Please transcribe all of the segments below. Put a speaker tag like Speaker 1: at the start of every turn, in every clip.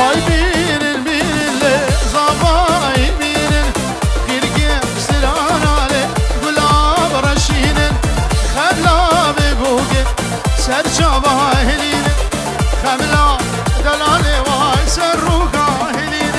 Speaker 1: وای بیرن بیرن لی زابای بیرن خیرگی سراناله گلاب رشینن خبلا بگوگه سر چاباهلین خبلا دلاله وای سر روگاهلین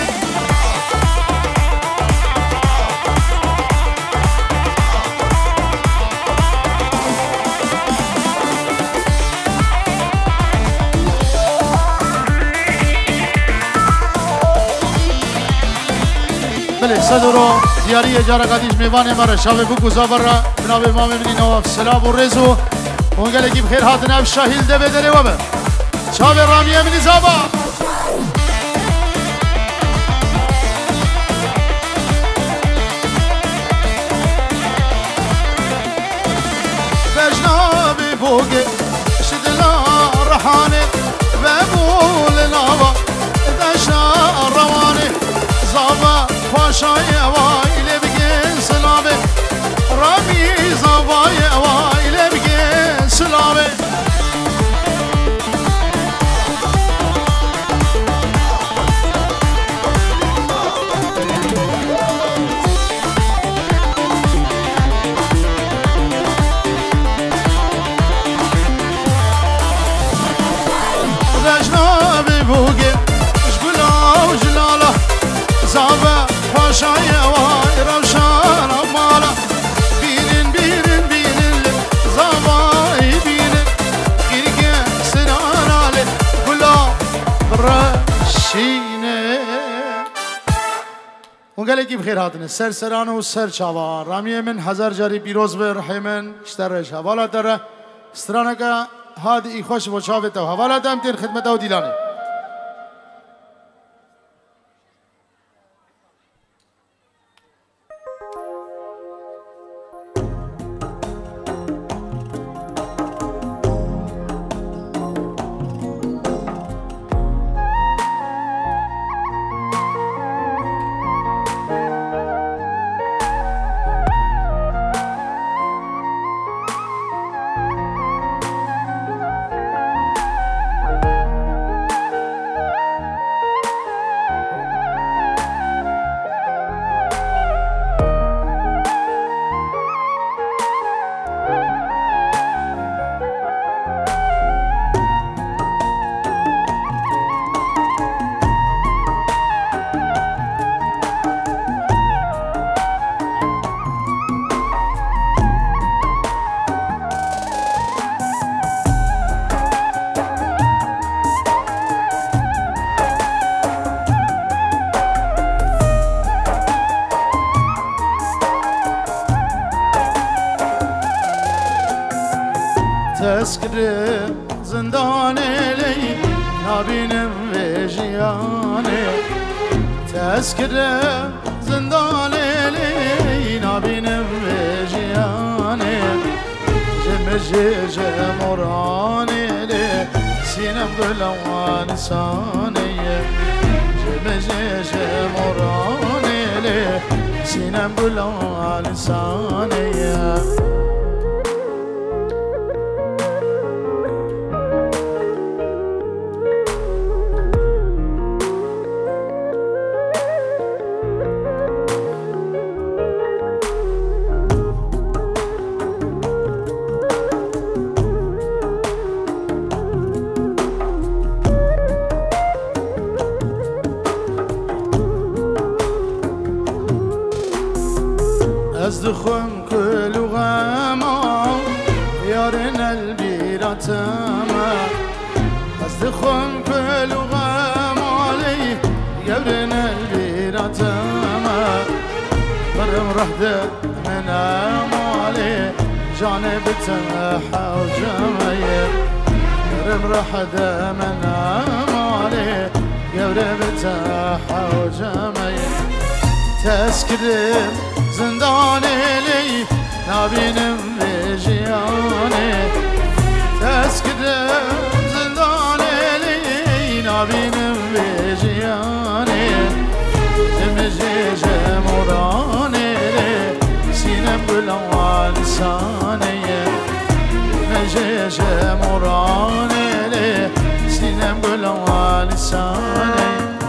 Speaker 1: بله صدورو دیاری جارا قدیش میوان مرا شب بگوزا برا بنابه امام ابن نواف سلام و رزو اونگل اگه بخیر هاتن اب شاهیل ده بدره و بر شاب رامی ابن زابا بجناب بوگه شدلا رحانه و بول نابا دشنا روانه زابا پاشای وایل بگن سلامه رامی زابای وایل بگن سلامه رجناب بوگه شگلا و جلاله زابا پاشای وای روشان مالا بینن بینن بینن زابای بینن خیرگه سراناله گلا رشینه اونگله کی بخیر هاتنه سر سرانه و سر چاوان رامیه من هزار جاری بیروز به رحمن اشترش حوالا داره استرانه که هادی ای خوش و چاوته حوالا دم تیر خدمت او دیلانه تذكر زندان لي نابين وجياني تذكر زندان لي نابين وجياني جمجي جمراني لي سينم قلوان ساني جمجي جمراني لي سينم قلوان ساني أصدخم كل غما يارنا البيراتما أصدخم كل غما لي يارنا البيراتما برم رحدة من أمالي جانب تنحى وجميل برم رحدة من أمالي يارب تنحى وجميل تذكرم زندان لي نابينم بجياني تذكرم زندان لي نابينم بجياني جمجي جمراني لي سينم بلوان لساني جمجي جمراني لي سينم بلوان لساني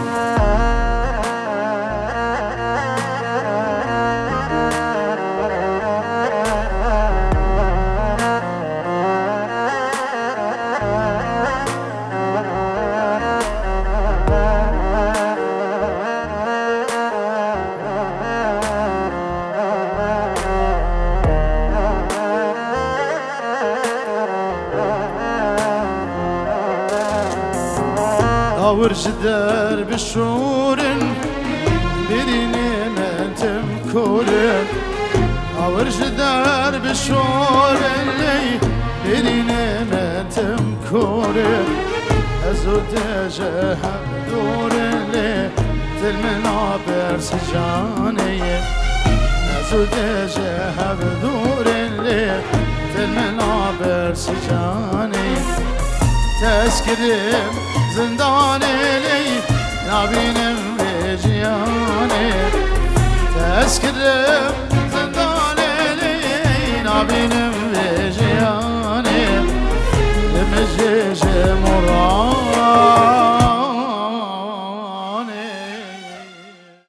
Speaker 1: ورج درب الشور بريني من تمكور ورج درب الشور اللي بريني من تمكور أزود جهب دور اللي المنابر سجاني أزود جهب دور اللي المنابر سجاني تسكرم زنداني لي نابينم بجياني تسكرم